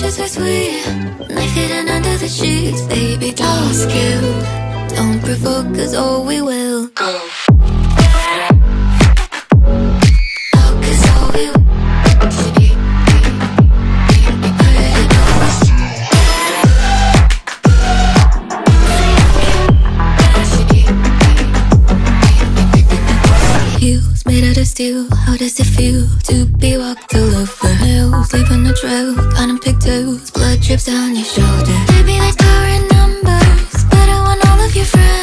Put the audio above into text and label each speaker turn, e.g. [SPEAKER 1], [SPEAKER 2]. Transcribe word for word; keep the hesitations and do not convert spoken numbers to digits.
[SPEAKER 1] is so sweet. Knife hidden under the sheets. Baby, don't skill. Don't provoke, cause oh, we will go. Oh, cause oh, we will. Heels made out of steel. How does it feel to be walked all over hills, leaving a trail, cotton pigtails, blood drips down your shoulder? Baby, there's power in numbers, but I want all of your friends.